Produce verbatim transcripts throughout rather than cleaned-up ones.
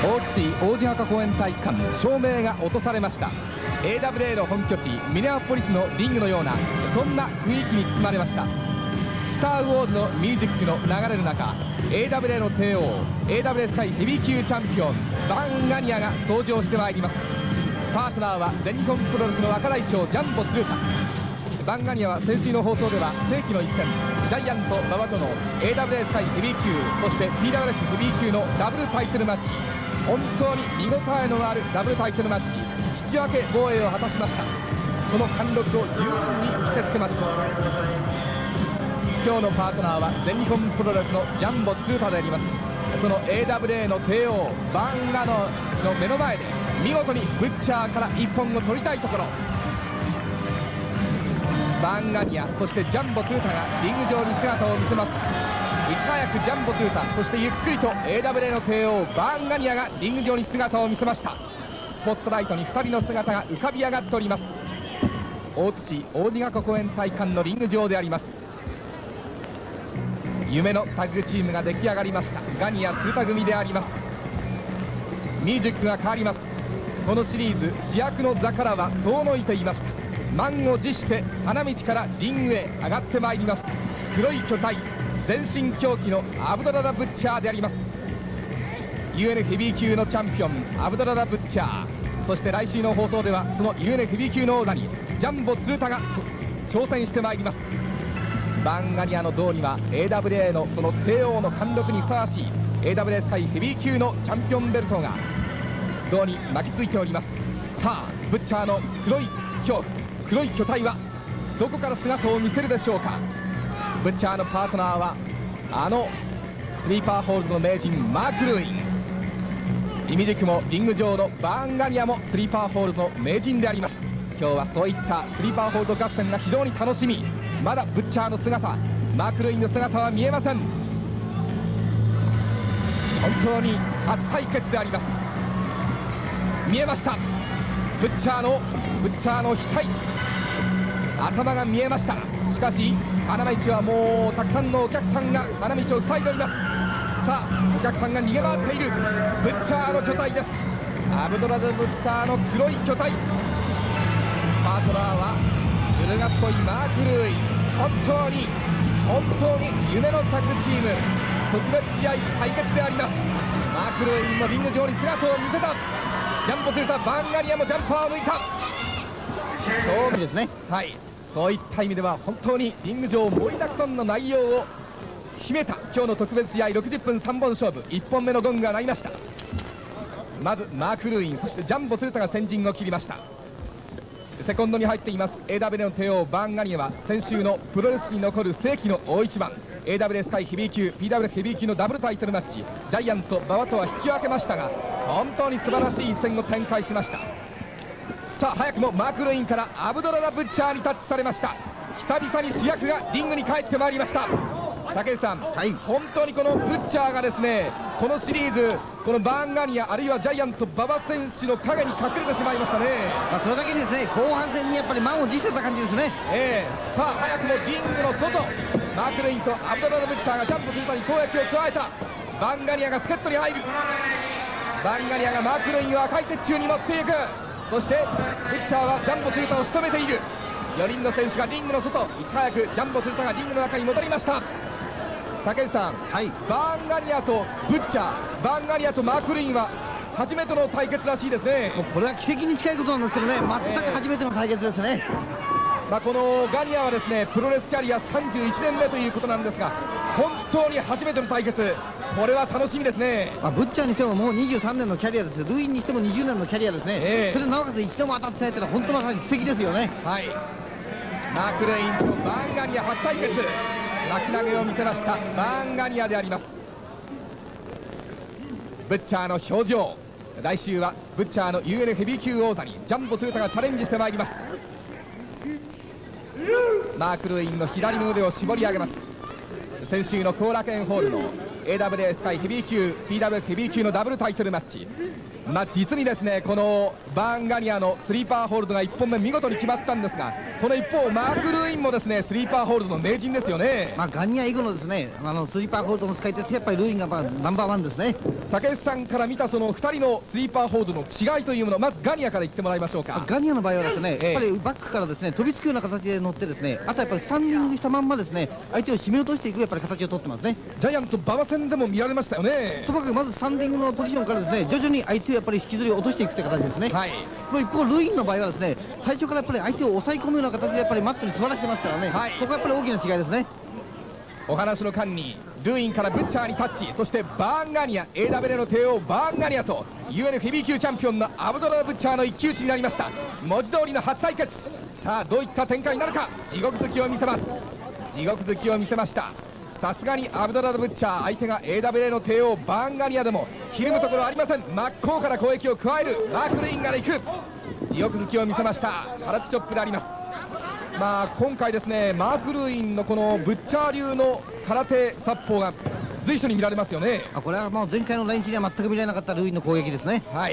大津市王子墓公園体育館、照明が落とされました。 エーダブリューエー の本拠地ミネアポリスのリングのような、そんな雰囲気に包まれました。スター・ウォーズのミュージックの流れる中、 エーダブリューエー の帝王 エーダブリューエー スカイヘビー級チャンピオンバンガニアが登場してまいります。パートナーは全日本プロレスの若大将ジャンボ鶴田。バンガニアは先週の放送では世紀の一戦、ジャイアント馬場との エーダブリューエー スカイヘビー級、そして ピーダブリューエフ ヘビー級のダブルタイトルマッチ、本当に見応えのあるダブルタイトルマッチ、引き分け防衛を果たしました。その貫禄を十分に見せつけました。今日のパートナーは全日本プロレスのジャンボ鶴田であります。その エーダブリューエー の帝王バンガノの目の前で見事にブッチャーからいっぽんを取りたいところ、バンガニアそしてジャンボ鶴田がリング上に姿を見せます。いち早くジャンボ鶴田、そしてゆっくりと エーダブリューエー の帝王バンガニアがリング上に姿を見せました。スポットライトにふたりの姿が浮かび上がっております。大津市王子墓公園体育館のリング上であります。夢のタッグチームが出来上がりました。ガニア鶴田組であります。ミュージックが変わります。このシリーズ主役の座からは遠のいていました。満を持して花道からリングへ上がってまいります。黒い巨体、全身狂気のアブドラダ・ブッチャーであります。 ユーエヌ ヘビー級のチャンピオンアブドラダ・ブッチャー、そして来週の放送ではその ユーエヌ ヘビー級の王座にジャンボ鶴田が挑戦してまいります。バンガニアの胴には エーダブリューエー のその帝王の貫禄にふさわしい エーダブリューエー スカイヘビー級のチャンピオンベルトが胴に巻きついております。さあブッチャーの黒い恐怖、黒い巨体はどこから姿を見せるでしょうか。ブッチャーのパートナーはあのスリーパーホールドの名人マーク・ルーイン、イミジクもリング上のバーンガニアもスリーパーホールドの名人であります。今日はそういったスリーパーホールド合戦が非常に楽しみ。まだブッチャーの姿、マーク・ルーインの姿は見えません。本当に初対決であります。見えました、ブッチャーのブッチャーの額、頭が見えました。しかし花道はもうたくさんのお客さんが花道を塞いでおります。さあお客さんが逃げ回っているブッチャーの巨体です。アブドラザ・ブッターの黒い巨体、パートナーはずる賢いマーク・ルーイン。本当に本当に夢のタッグチーム、特別試合対決であります。マーク・ルーインもリング上に姿を見せた。ジャンボ鶴田、バンガニアもジャンパーを抜いた。勝負ですね。はい、そういった意味では本当にリング上盛りだくさんの内容を秘めた今日の特別試合、ろくじゅっぷんさんぼん勝負、いっぽんめのゴングが鳴りました。まずマーク・ルーイン、そしてジャンボ鶴田が先陣を切りました。セコンドに入っています エーダブリューエー の帝王バンガニアは先週のプロレスに残る世紀の大一番、 エーダブリューエー スカイヘビー級 ピーダブリューエフ ヘビー級のダブルタイトルマッチ、ジャイアント馬場とは引き分けましたが本当に素晴らしい一戦を展開しました。さあ早くもマーク・ルーインからアブドラダ・ブッチャーにタッチされました。久々に主役がリングに帰ってまいりました。竹内さん、はい、本当にこのブッチャーがですね、このシリーズこのバーンガニアあるいはジャイアント馬場選手の影に隠れてしまいましたね。 まあそれだけにですね、後半戦にやっぱり満を持してた感じですね。 えー、さあ早くもリングの外、マーク・ルーインとアブドラダ・ブッチャーがジャンプするたに攻撃を加えた。バンガニアが助っ人に入る。バンガニアがマーク・ルーインを赤い鉄柱に持っていく。そしてブッチャーはジャンボ鶴田を仕留めている。よにんの選手がリングの外、いち早くジャンボ鶴田がリングの中に戻りました。竹内さん、はい、バーンガニアとブッチャー、バーンガニアとマーク・ルーインは初めての対決らしいですね。 もうこれは奇跡に近いことなんですけどね、全く初めての対決ですね。えーまあ、このガニアはですねプロレスキャリアさんじゅういちねんめということなんですが、本当に初めての対決、これは楽しみですね。 まあ、ブッチャーにしてももうにじゅうさんねんのキャリアですよ。ルーインにしてもにじゅうねんのキャリアですね。えー、それでなおかつ一度も当たってないというのは本当まさに奇跡ですよね。 はい、マーク・ルーインとバーンガニア初対決、巻き投げを見せましたバーンガニアであります。ブッチャーの表情、来週はブッチャーの ユーエヌ ヘビー級王座にジャンボ鶴田がチャレンジしてまいります。マーク・ルーインの左の腕を絞り上げます。先週の後楽園ホールのエーダブリューエス 界ヘビー級 ティーダブリューエフ ヘビー級のダブルタイトルマッチ。まあ、実にですねこのバーンガニアのスリーパーホールドがいっぽんめ見事に決まったんですが、この一方マーク・ルーインもですねスリーパーホールドの名人ですよね。 まあ、ガニア以後のですねあのスリーパーホールドの使い手としてやっぱりルーインがまあナンバーワンですね。 竹内さんから見たそのふたりのスリーパーホールドの違いというもの、まずガニアから言ってもらいましょうか。 ガニアの場合はですね、 ええ、 やっぱりバックからですね飛びつくような形で乗ってですね、あとやっぱりスタンディングしたまんまですね相手を締め落としていくやっぱり形を取ってますね。 ジャイアント馬場戦でも見られましたよね。 ともかくまずスタンディングのポジションからですね徐々に相手をやっぱり引きずり落としていくって形ですね。 はい、 もう一方ルーインの場合はですね最初からやっぱり相手を抑え込むような形でやっぱりマットに座らせてますからね、はい、ここはやっぱり大きな違いですね。 お話の間にルーインからブッチャーにタッチ、そしてバーンガニア エーダブリュー の帝王バーンガニアと ユーエヌ ヘビー級チャンピオンのアブドラ・ブッチャーの一騎打ちになりました。文字通りの初対決。さあどういった展開になるか。地獄好きを見せます。地獄好きを見せました。さすがにアブドラ・ブッチャー相手が エーダブリュー の帝王バーンガニアでもひるむところありません。真っ向から攻撃を加えるマーク・ルーインから行く地獄好きを見せました。カラチチョップであります。まあ今回ですねマーク・ルーインのこのブッチャー流の空手殺法が随所に見られますよね。 あこれはもう前回の来日には全く見られなかったルーインの攻撃ですね。 はい、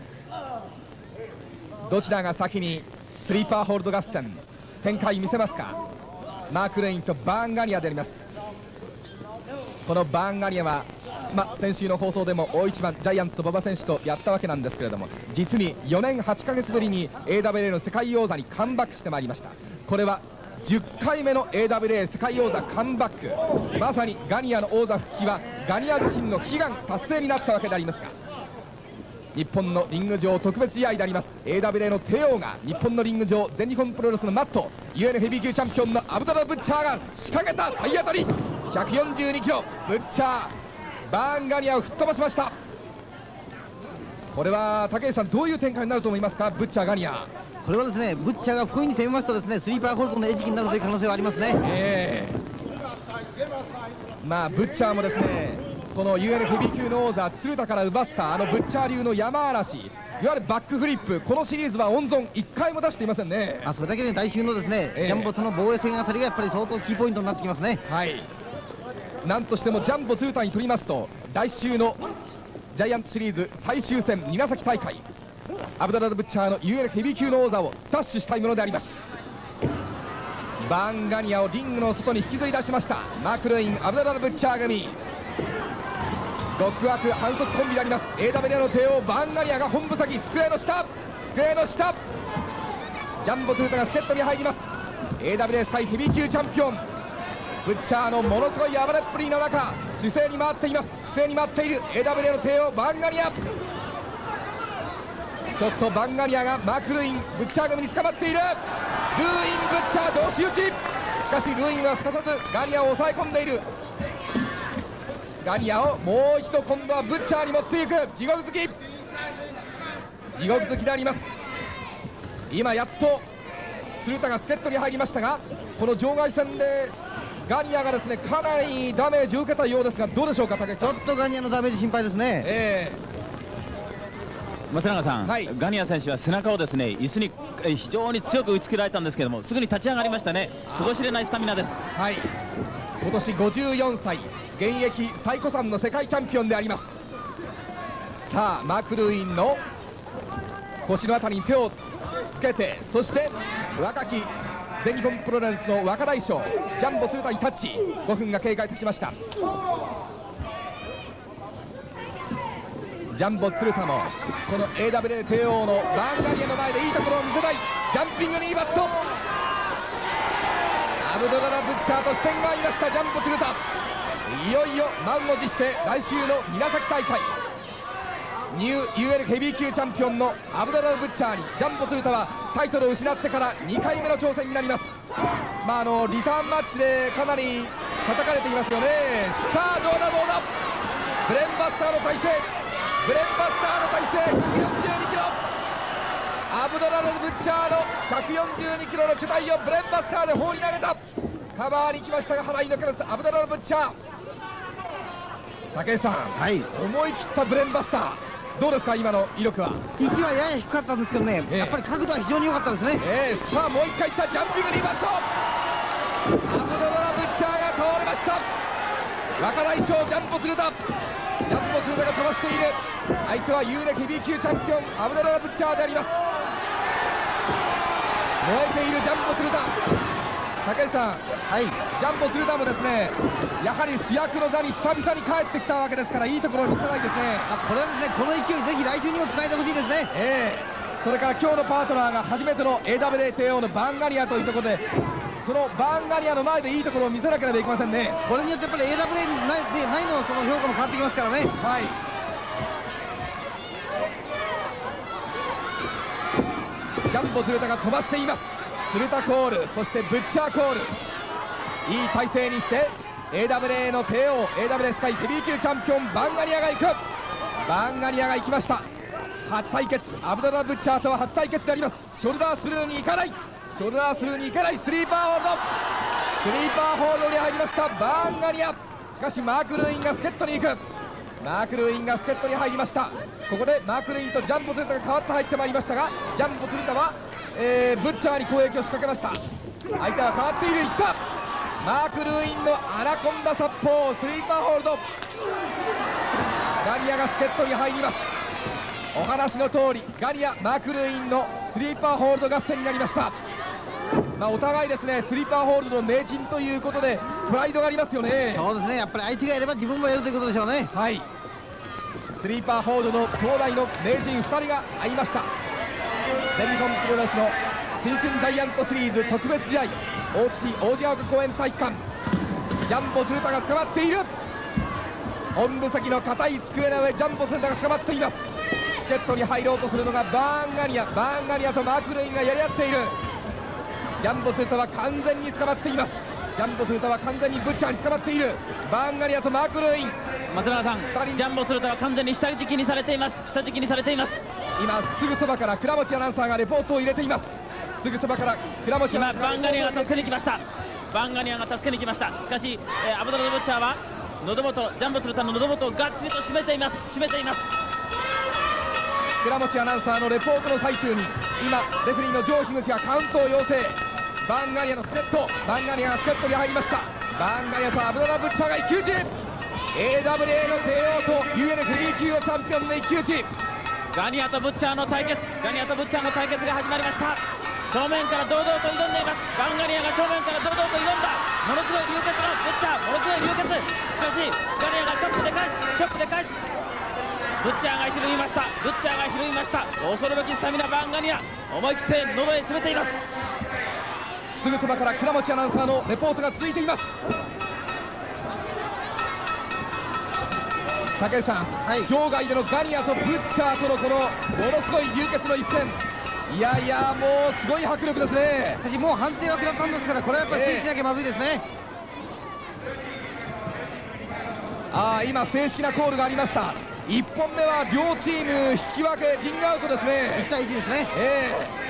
どちらが先にスリーパーホールド合戦展開見せますか。マーク・ルーインとバーンガニアであります。このバーンガニアは、まあ、先週の放送でも大一番ジャイアント馬場選手とやったわけなんですけれども、実によねんはちかげつぶりに エーダブリュー の世界王座にカムバックしてまいりました。これはじゅっかいめの エーダブリュー 世界王座カムバック、まさにガニアの王座復帰はガニア自身の悲願達成になったわけでありますが、日本のリング上特別試合であります エーダブリュー の帝王が日本のリング上全日本プロレスのマット ユーエヌ ヘビー級チャンピオンのアブドラ・ブッチャーが仕掛けた体当たりひゃくよんじゅうにキロ、ブッチャーバーンガニアを吹っ飛ばしました。これは竹内さんどういう展開になると思いますか。ブッチャーガニア、 これはですねブッチャーが不意に攻めますとですねスリーパーホールドの餌食になるという可能性はありますね。えー、まあブッチャーもですねこの ユーエヌ ヘビー級の王座鶴田から奪ったあのブッチャー流の山嵐、いわゆるバックフリップ、このシリーズは温存いっかいも出していませんね。 あそれだけで来週のですね、えー、ジャンボとの防衛戦あたりがやっぱり相当キーポイントになってきますね。 はい、なんとしてもジャンボ鶴田に取りますと来週のジャイアントシリーズ最終戦韮崎大会アブドラ・ブッチャーの ユーエヌ ヘビー級の王座を奪取したいものであります。バーンガニアをリングの外に引きずり出しましたマーク・ルーインアブドラ・ブッチャー組、極悪反則コンビであります エーダブリュー の帝王バーンガニアが本部先机の下机の下ジャンボ鶴田が助っ人に入ります。 エーダブリュー 界ヘビー級チャンピオンブッチャーのものすごい暴れっぷりの中姿勢に回っています。姿勢に回っている エーダブリュー の帝王バーンガニア、ちょっとバンガニアがマーク・ルーインブッチャー組に捕まっている。ルーインブッチャー同士打ち、しかしルーインはすかさずガニアを抑え込んでいる。ガニアをもう一度今度はブッチャーに持っていく地獄好き地獄好きであります。今やっと鶴田が助っ人に入りましたが、この場外戦でガニアがですねかなりダメージを受けたようですが、どうでしょうか竹内さん。 ちょっとガニアのダメージ心配ですね。 えー松永さん、はい、ガニア選手は背中をですね椅子に非常に強く打ちつけられたんですけども、すぐに立ち上がりましたね。底知れないスタミナです。 はい、今年ごじゅうよんさい、現役最古参の世界チャンピオンであります。さあマーク・ルーインの腰のあたりに手をつけて、そして若き全日本プロレスの若大将ジャンボ鶴田にタッチ。ごふんが経過いたしました。ジャンボ鶴田もこの エーダブリュー 帝王のバーンガニアの前でいいところを見せたい。ジャンピングにいいバット、アブドラ・ブッチャーと視線が合いましたジャンボ鶴田。いよいよ満を持して来週の韮崎大会ニュー ユーエル ヘビー級チャンピオンのアブドラ・ブッチャーにジャンボ鶴田はタイトルを失ってからにかいめの挑戦になります。まああのリターンマッチでかなり叩かれていますよね。さあどうだどうだ、ブレンバスターの体勢、ブレンバスターの体勢、ひゃくよんじゅうにキロ、アブドラル・ブッチャーのひゃくよんじゅうにキロの巨体をブレンバスターで放り投げた。カバーに来ましたが払いのけます。アブドラル・ブッチャー。武井さん、はい、思い切ったブレンバスターどうですか今の威力は。 位置はやや低かったんですけどね、えー、やっぱり角度は非常に良かったですね。 えー、さあもう一回いったジャンピングリバット、アブドラル・ブッチャーが倒れました。 若大将ジャンボ鶴田、ジャンボ鶴田が飛ばしている。相手はユーレヘビー級チャンピオンアブダラ・ブッチャーであります。燃えているジャンボ鶴田。竹内さん、はい、ジャンボ鶴田もですね、やはり主役の座に久々に帰ってきたわけですから、いいところを見せたいですね。 あ、これはですね、この勢いぜひ来週にもつないでほしいですね。 えー、それから今日のパートナーが初めての エーダブリュー 帝王のバンガリアというところで、そのバンガリアの前でいいところを見せなければいけませんね。 これによってやっぱり エーダブリュー 内でないのその評価も変わってきますからね。 はい、ジャンボ鶴田が飛ばしています。鶴田コール、そしてブッチャーコール、いい体勢にして エーダブリュー の帝王 エーダブリュー スカイヘビー級チャンピオンバンガリアが行く。バンガリアが行きました。初対決、アブダラ・ブッチャーとは初対決であります。ショルダースルーに行かない、ショルダースルーに行かない、スリーパーホールド、スリーパーホールドに入りましたバンガリア。しかしマーク・ルーインが助っ人に行く。マーク・ルーインが助っ人に入りました。ここでマーク・ルーインとジャンボ・鶴田が代わって入ってまいりましたが、ジャンボ・鶴田は、えー、ブッチャーに攻撃を仕掛けました。相手は変わっている、いった。マーク・ルーインのアナコンダ殺法、スリーパーホールド。ガリアが助っ人に入ります。お話の通りガリア、マーク・ルーインのスリーパーホールド合戦になりました。まあ、お互いですね、スリーパーホールドの名人ということでプライドがありますよね。 そうですね、やっぱり相手がやれば自分もやるということでしょうね。 はい、スリーパーホールドの東大の名人ふたりが会いました。全日本プロレスの新春ジャイアントシリーズ特別試合、大津市王子ヶ丘公園体育館。ジャンボ鶴田が捕まっている。本部席の硬い机の上、ジャンボ鶴田が捕まっています。助っ人に入ろうとするのがバーンガリア、バーンガリアとマーク・ルーインがやり合っている。ジャンボ鶴田は完全に捕まっています。ジャンボ鶴田は完全にブッチャーに捕まっている。バーンガリアとマーク・ルーイン、 松永さん、ジャンボ鶴田は完全に下敷きにされています。下敷きにされています。 今すぐそばから倉持アナウンサーがレポートを入れています。すぐそばから倉持アナウンサーが今バンガリアが助けに来ました。バンガリアが助けに来ました。しかし、えー、アブダラ・ブッチャーは喉元、ジャンボ鶴田の喉元をがっちりと締めています。締めています。 倉持アナウンサーのレポートの最中に今レフェリーの上樋口がカウントを要請。バンガリアの助っ人、バンガリアが助っ人に入りました。バンガリアとアブダラ・ブッチャーが一騎打ち。 エーダブリュー の帝王と ユーエル ヘビー級のチャンピオンの一騎打ち。 ガニアとブッチャーの対決、ガニアとブッチャーの対決が始まりました。正面から堂々と挑んでいます。バンガリアが正面から堂々と挑んだ。ものすごい流血のブッチャー、ものすごい流血。しかしガニアがチョップで返す、チョップで返す。ブッチャーがひるみました。ブッチャーがひるみました。恐るべきスタミナバンガリア、思い切って喉へ締めています。 すぐそばから倉持アナウンサーのレポートが続いています。竹内さん、はい、場外でのガニアとブッチャーとのこのものすごい流血の一戦、いやいやもうすごい迫力ですね。 しかしもう判定は下ったんですから、これはやっぱり制止しなきゃまずいですね。 えー、ああ今正式なコールがありました。いっぽんめは両チーム引き分け、リングアウトですね。 いちたいいちですね。 え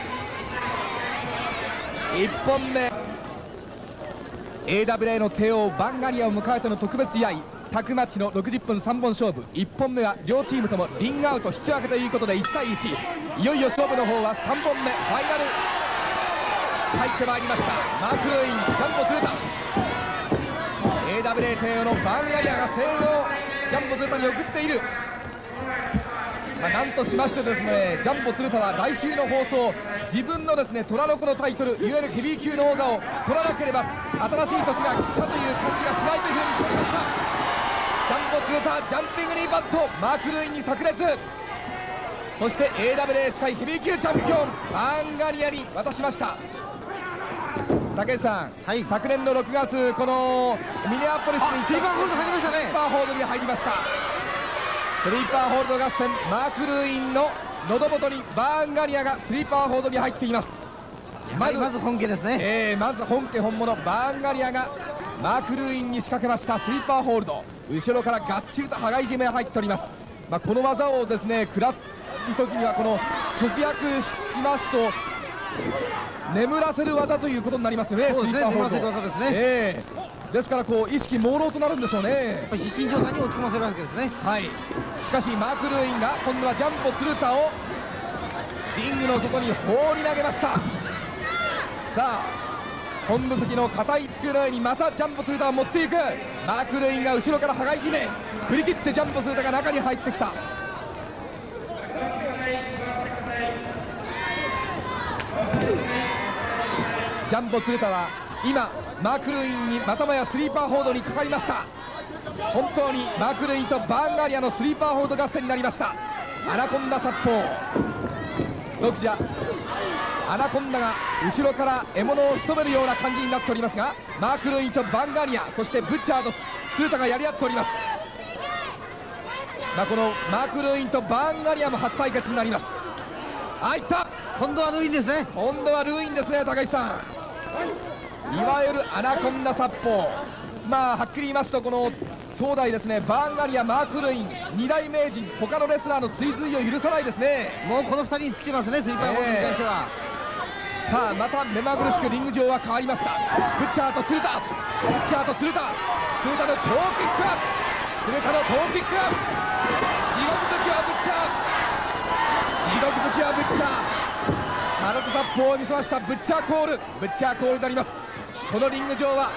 ー、いっぽんめ エーダブリュー の帝王バンガリアを迎えての特別試合タッグマッチのろくじゅっぷんさんぼん勝負、いっぽんめは両チームともリングアウト引き分けということでいちたいいち。いよいよ勝負の方はさんぼんめファイナル入ってまいりました。マーク・ルーイン、ジャンボ鶴田、 エーダブリュー 帝王のバンガリアが声援をジャンボ鶴田に送っている。まあ、なんとしましてですね、ジャンボ鶴田は来週の放送、自分のですね虎の子のタイトル、いわゆるヘビー級の王座を取らなければ新しい年が来たという感じがしないというふうに言っておりました。ジャンボ鶴田、ジャンピングニーバット、マーク・ルーインに炸裂。そして エーダブリュー スカイヘビー級チャンピオンバンガリアに渡しました。竹内さん、はい、昨年のろくがつ、このミネアポリスにスリーパーホールド入りましたね。 スリーパーホールドに入りました。スリーパーホールド合戦、マーク・ルーインの喉元にバーンガリアがスリーパーホールドに入っています。 まずまず本家ですね、 えー、まず本家本物バーンガリアがマーク・ルーインに仕掛けましたスリーパーホールド、後ろからがっちりと羽交い締めが入っております。まあ、この技をですね食らう時にはこの直訳しますと眠らせる技ということになりますよね。 そうですね、眠らせる技ですね。 えー、ですからこう意識朦朧となるんでしょうね。 やっぱり必死状態に落ち込ませるわけですね。 はい。しかしマーク・ルーインが今度はジャンボ鶴田をリングの外に放り投げました。さあ本部席の硬い机の上にまたジャンボ鶴田を持っていく。マーク・ルインが後ろから羽交い締め、振り切ってジャンボ鶴田が中に入ってきた。ジャンボ鶴田は今マーク・ルインにまたもやスリーパーホールドにかかりました。本当にマーク・ルインとバーンガリアのスリーパーホールド合戦になりました。アナコンダ殺法、ドクジャアナコンダが後ろから獲物を仕留めるような感じになっておりますが、マーク・ルインとバンガリア、そしてブッチャーと鶴田がやり合っております。まあ、このマーク・ルインとバーンガリアも初対決になります。あ、いった、 今度はルインですね。 今度はルインですね、高石さん。いわゆるアナコンダ殺法、まあはっきり言いますと、この東大ですね、バーンガリア、マーク・ルイン、二大名人、他のレスラーの追随を許さないですね。 もうこのふたりにつけますね、スリーパーホールドに関しては。 さあまた目まぐるしくリング上は変わりました。ブッチャーと鶴田、ブッチャーと鶴田、鶴田のトーキック、鶴田のトーキック、地獄好きはブッチャー、地獄好きはブッチャー、空手殺法を見せました。ブッチャーコール、ブッチャーコールになります。このリング上は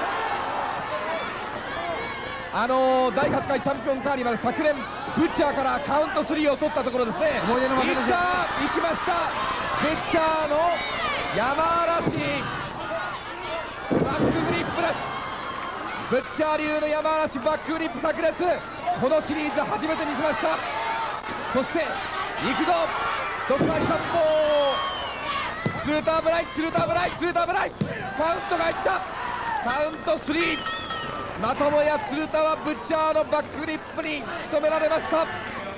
あのー、だいはちかいチャンピオンカーニバル、昨年ブッチャーからカウントスリーを取ったところですね。 思い出の負けですよ。 行きました、ブッチャーの山嵐バックグリップです。ブッチャー流の山嵐バックグリップ炸裂、このシリーズ初めて見せました。そして行くぞドクターリ殺法、鶴田危ない、鶴田危ない、鶴田危ない、カウントがいった、カウントスリー、またもや鶴田はブッチャーのバックグリップに仕留められました。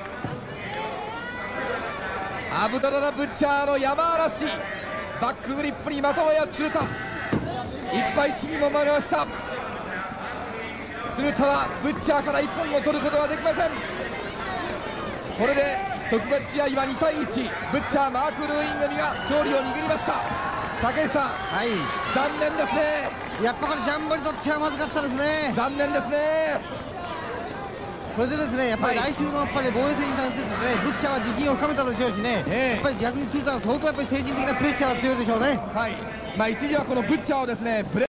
アブドララブッチャーの山嵐バックグリップにまたもや鶴田、一敗一にも回りました。鶴田はブッチャーからいっぽんを取ることはできません。これで特別試合はにたいいち、ブッチャーマーク・ルーイン組が勝利を握りました。竹内さん、 はい、 残念ですね。 やっぱこれジャンボにとってはまずかったですね。 残念ですね。 これでですね、やっぱり来週のやっぱり防衛戦に対してですね、ブッチャーは自信を深めたでしょうしね、 ええ、 やっぱり逆に鶴田は相当やっぱり精神的なプレッシャーが強いでしょうね。 はい、まあ一時はこのブッチャーをですねブレ